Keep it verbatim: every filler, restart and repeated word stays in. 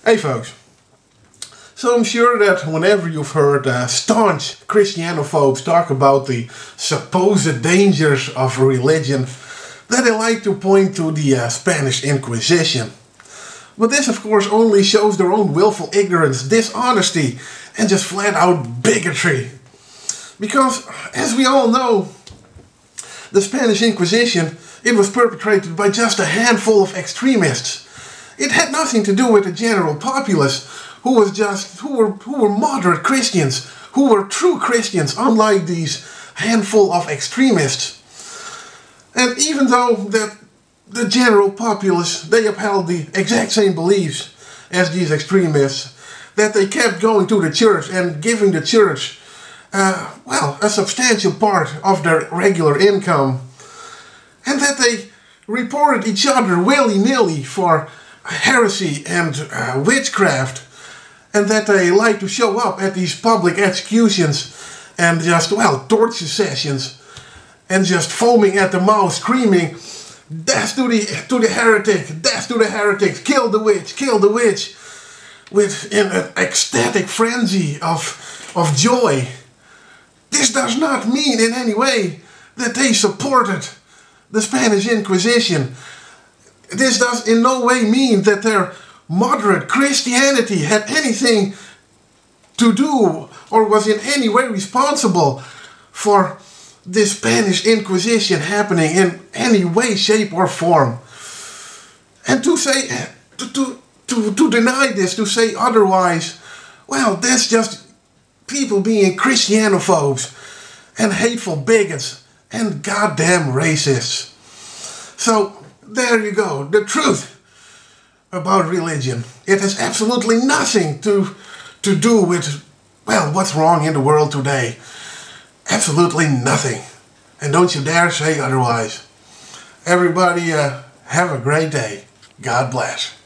Hey folks, so I'm sure that whenever you've heard uh, staunch Christianophobes talk about the supposed dangers of religion, that they like to point to the uh, Spanish Inquisition. But this of course only shows their own willful ignorance, dishonesty, and just flat out bigotry. Because, as we all know, the Spanish Inquisition, it was perpetrated by just a handful of extremists. It had nothing to do with the general populace, who was just who were who were moderate Christians, who were true Christians, unlike these handful of extremists. And even though that the general populace, they upheld the exact same beliefs as these extremists, that they kept going to the church and giving the church, uh, well, a substantial part of their regular income, and that they reported each other willy-nilly for heresy and uh, witchcraft, and that they like to show up at these public executions and just, well, torture sessions, and just foaming at the mouth, screaming, "Death to the to the heretic! Death to the heretics! Kill the witch! Kill the witch!" with in an ecstatic frenzy of of joy. This does not mean in any way that they supported the Spanish Inquisition. This does in no way mean that their moderate Christianity had anything to do or was in any way responsible for the Spanish Inquisition happening in any way, shape or form. And to say, to, to, to, to deny this, to say otherwise, well, that's just people being Christianophobes and hateful bigots and goddamn racists. So, there you go, the truth about religion. It has absolutely nothing to, to do with, well, what's wrong in the world today. Absolutely nothing. And don't you dare say otherwise. Everybody, uh, have a great day. God bless.